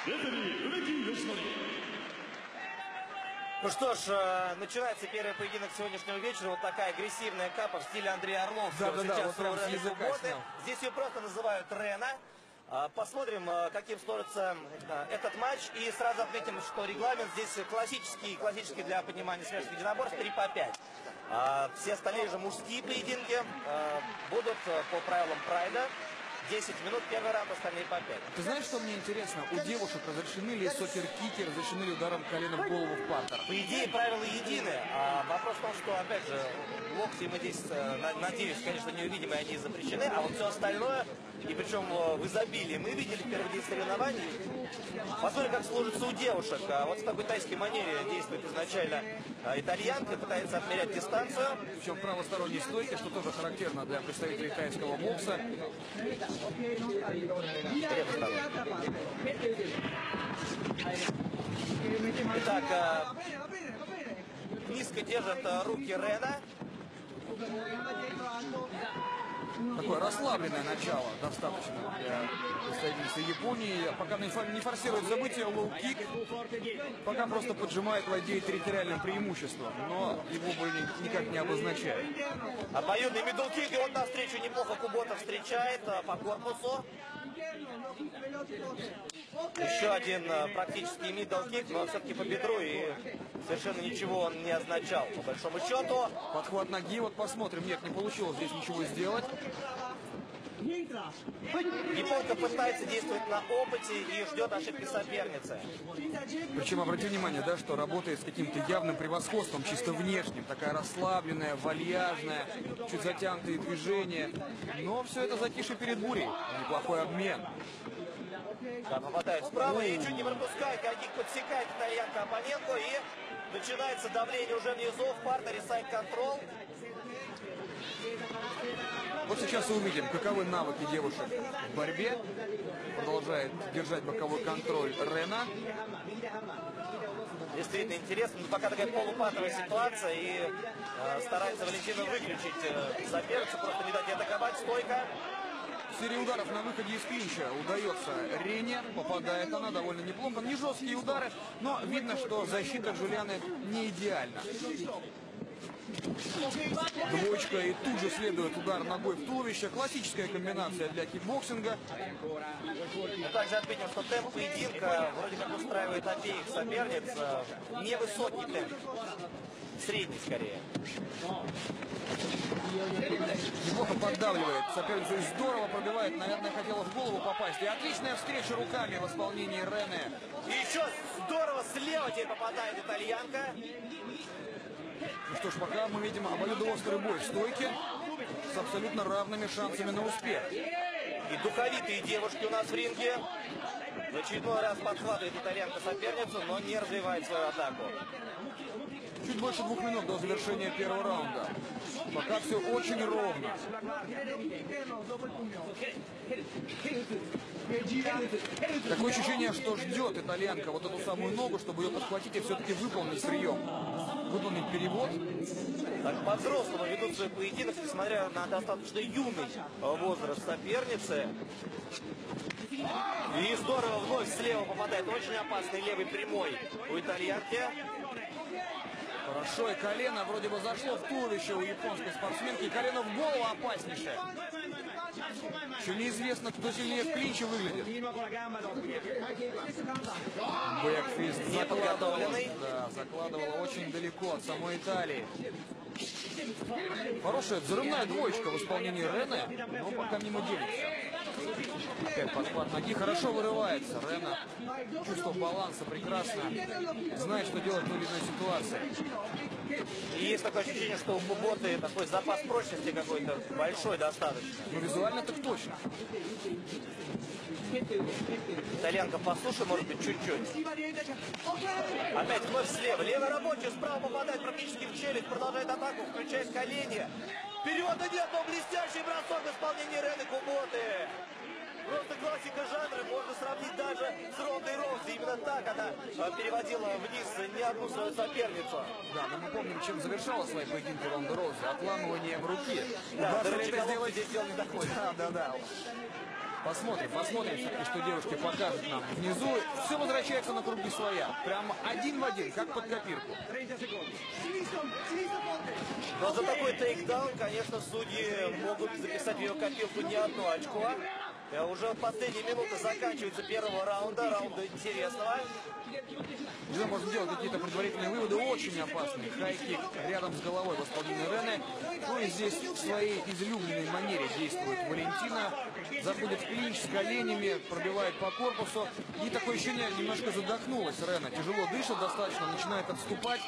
Ну что ж, начинается первый поединок сегодняшнего вечера. Вот такая агрессивная капа в стиле Андрея Орловского. Да, сейчас вот прям с языка снял. Здесь ее просто называют Рена. Посмотрим, каким сложится этот матч. И сразу отметим, что регламент здесь классический для понимания смешанных единоборств 3 по 5. Все остальные же мужские поединки будут по правилам Прайда. 10 минут, первый раунд, остальные по 5. Ты знаешь, что мне интересно? У девушек разрешены ли сокер-кики, разрешены ли ударом коленом в голову в партер? По идее, правила едины. Вопрос в том, что, опять же, локти мы здесь, надеюсь, конечно, не увидим, и они запрещены. А вот все остальное, и причем в изобилии, мы видели в первый день соревнований. Посмотрим, как сложится у девушек. Вот в такой тайской манере действует изначально итальянка, пытается отмерять дистанцию. Причем в правосторонней стойке, что тоже характерно для представителей тайского бокса. Итак, низко держат руки Рена. Такое расслабленное начало достаточно для представительницы Японии. Пока не форсирует события, лоу-кик. Пока просто поджимает, владеет территориальным преимуществом. Но его бы никак не обозначает. Обоюдный мидл-кик, и вот навстречу неплохо Кубота встречает по корпусу. Еще один практически мидл-кик, но все-таки по бедру, и совершенно ничего он не означал, по большому счету. Подхват ноги, вот посмотрим. Нет, не получилось здесь ничего сделать. Японка пытается действовать на опыте и ждет ошибки соперницы. Причем обрати внимание, да, что работает с каким-то явным превосходством, чисто внешним. Такая расслабленная, вальяжная, чуть затянутые движения. Но все это затишье перед бурей. Неплохой обмен. Да, попадает справа и чуть не пропускает, каких подсекает итальянка оппонентку, и начинается давление уже внизу, в партере сайд-контрол. Вот сейчас и увидим, каковы навыки девушек в борьбе. Продолжает держать боковой контроль Рена. Действительно интересно, но пока такая полупатовая ситуация, и старается Валентина выключить соперницу, просто не дать ей атаковать, стойка. Серия ударов на выходе из клинча удается Рене, попадает она довольно неплохо. Не жесткие удары, но видно, что защита Джулианы не идеальна. Двоечка, и тут же следует удар ногой в туловище. Классическая комбинация для кикбоксинга. Мы также отметим, что темп поединка вроде как устраивает обеих соперниц. Невысокий темп. Средний скорее. Неплохо поддавливает соперницу и здорово пробивает. Наверное, хотела в голову попасть. И отличная встреча руками в исполнении Рене. И еще здорово слева теперь попадает итальянка. Ну что ж, пока мы видим обоюдоострый бой в стойке с абсолютно равными шансами на успех. И духовитые девушки у нас в ринге. В очередной раз подхватывает итальянка соперницу, но не развивает свою атаку. Чуть больше 2 минут до завершения первого раунда. Пока все очень ровно. Такое ощущение, что ждет итальянка вот эту самую ногу, чтобы ее подхватить и все-таки выполнить прием. Выполнить перевод. Так по-взрослому ведут свой поединок, несмотря на достаточно юный возраст соперницы. И здорово вновь слева попадает. Очень опасный левый прямой у итальянки. Хорошо, и колено вроде бы зашло в туловище у японской спортсменки. И колено в голову опаснейшее. Еще неизвестно, кто сильнее в клинче выглядит. Бэкфист неподготовленный. Да, закладывала очень далеко от самой Италии. Хорошая взрывная двоечка в исполнении Рене, но пока мимо денется. Опять подхват ноги, хорошо вырывается. Рена, чувство баланса прекрасно, знает, что делать в той или иной ситуации. И есть такое ощущение, что у Куботы такой запас прочности какой-то большой достаточно. Ну визуально так точно. Итальянка послушай, может быть, чуть-чуть. Опять вновь слева. Левый рабочий справа попадает практически в челюсть. Продолжает атаку, включает колени. Вперед идет, но блестящий бросок в исполнении Рены Куботы. Просто классика жанра, можно сравнить даже с Рондой Роузи. Именно так она переводила вниз не одну свою соперницу. Да, но мы помним, чем завершала свои поединки Ронда Роузи. Отламывание в руки. Да, это сделать здесь дело не доходит. Да. Посмотрим, все-таки, что девушки покажут нам внизу. Все возвращается на круги своя. Прямо один в один, как под копирку. Но за такой тейкдаун, конечно, судьи могут записать в ее копилку не одно очко. Уже в последние минуты заканчивается первого раунда интересного. Уже можно делать какие-то предварительные выводы. Очень опасный хайкик рядом с головой в исполнении Рене. Ну и здесь в своей излюбленной манере действует Валентина. Заходит в клинч с коленями, пробивает по корпусу. И такое ощущение, немножко задохнулась Рене. Тяжело дышит достаточно, начинает отступать.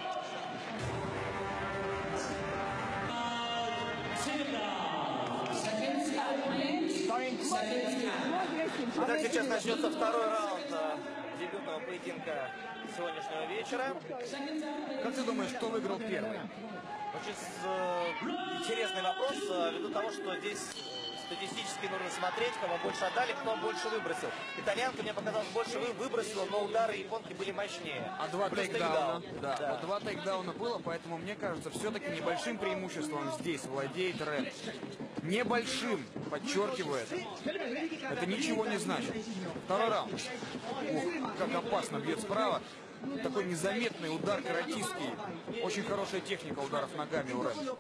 Итак, сейчас начнется второй раунд дебютного поединка сегодняшнего вечера. Как ты думаешь, кто выиграл первый? Очень интересный вопрос, ввиду того, что здесь статистически нужно смотреть, кого больше отдали, кто больше выбросил. Итальянка, мне показалось, больше выбросила, но удары японки были мощнее. А два тейкдауна. Да. Вот два тейкдауна было, поэтому, мне кажется, все-таки небольшим преимуществом здесь владеет Рен. Небольшим, подчеркиваю это. Это ничего не значит. Второй раунд. Ух, как опасно бьет справа. Такой незаметный удар каратистский. Очень хорошая техника ударов ногами у Рен.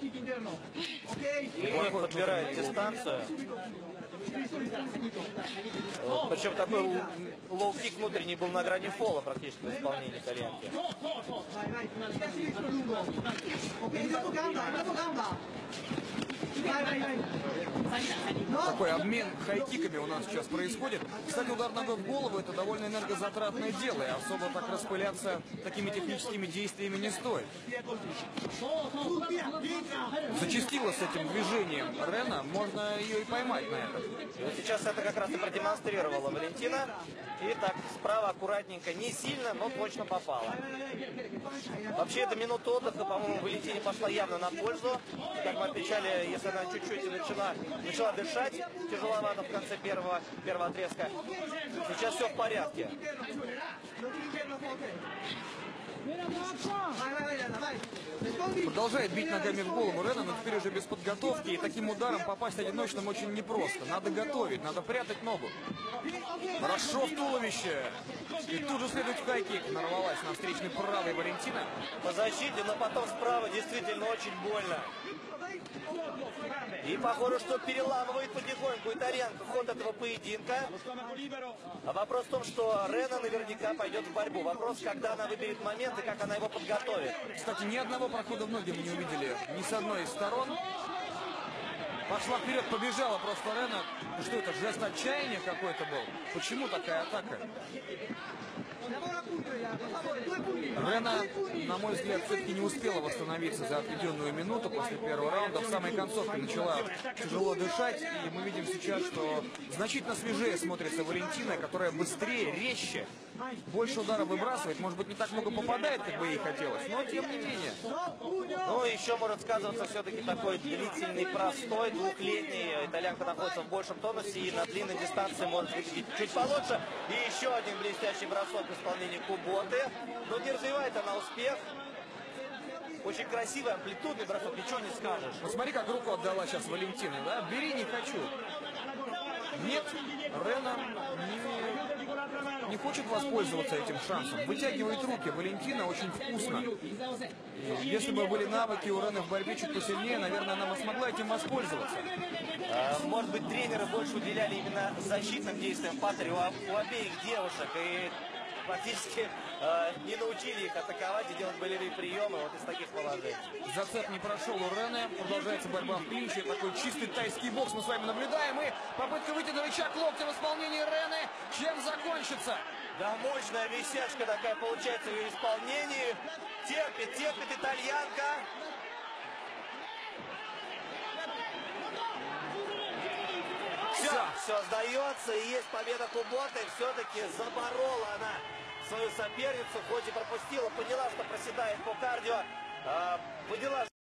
Он подбирает дистанцию. Причем такой лоу-кик внутренний был на грани фола практически в исполнении итальянки. Такой обмен хайкиками у нас сейчас происходит. Кстати, удар ногой в голову — это довольно энергозатратное дело, и особо так распыляться такими техническими действиями не стоит. Зачастила с этим движением Рена, можно ее и поймать на это. Сейчас это как раз и продемонстрировала Валентина. И так, справа аккуратненько, не сильно, но точно попала. Вообще, эта минута отдыха, по-моему, Валентине пошла явно на пользу. Как мы отмечали, если она чуть-чуть начала дышать тяжеловато в конце первого отрезка. Сейчас все в порядке. Продолжает бить ногами в голову Рена, но теперь уже без подготовки. И таким ударом попасть одиночным очень непросто. Надо готовить, надо прятать ногу. Хорошо в туловище. И тут же следует хайкик. Нарвалась на встречный правый Валентина. По защите, но потом справа действительно очень больно. И похоже, что переламывает потихоньку итальянка ход этого поединка. А вопрос в том, что Рена наверняка пойдет в борьбу. Вопрос, когда она выберет момент и как она его подготовит. Кстати, ни одного прохода в ноги мы не увидели ни с одной из сторон. Пошла вперед, побежала просто Рена. Ну что это, жест отчаяния какой-то был? Почему такая атака? Рена, на мой взгляд, все-таки не успела восстановиться за отведенную минуту после первого раунда. В самой концовке начала тяжело дышать. И мы видим сейчас, что значительно свежее смотрится Валентина, которая быстрее, резче, больше ударов выбрасывает. Может быть, не так много попадает, как бы ей хотелось, но тем не менее. Ну, еще может сказываться все-таки такой длительный простой, двухлетний. Итальянка находится в большем тонусе и на длинной дистанции может выглядеть чуть получше. И еще один блестящий бросок в исполнении Куботы. Но не развивает она успех. Очень красивый, амплитудный бросок, ничего не скажешь. Посмотри, как руку отдала сейчас Валентина, да? Бери, не хочу. Нет, Рена не хочет воспользоваться этим шансом. Вытягивает руки. Валентина очень вкусно. И если бы были навыки у Рены в борьбе чуть посильнее, наверное, она бы смогла этим воспользоваться. Может быть, тренеры больше уделяли именно защитным действиям в паттере у обеих девушек. И практически не научили их атаковать и делать болевые приемы вот из таких положений. Зацеп не прошел у Рене. Продолжается борьба в клинче. Такой чистый тайский бокс мы с вами наблюдаем. И попытка выйти на рычаг локтя в исполнении Рене. Чем закончится? Да, мощная висячка такая получается в ее исполнении. Терпит итальянка. Все сдается, и есть победа Куботы. Все-таки заборола она свою соперницу, хоть и пропустила, поняла, что проседает по кардио. Поняла,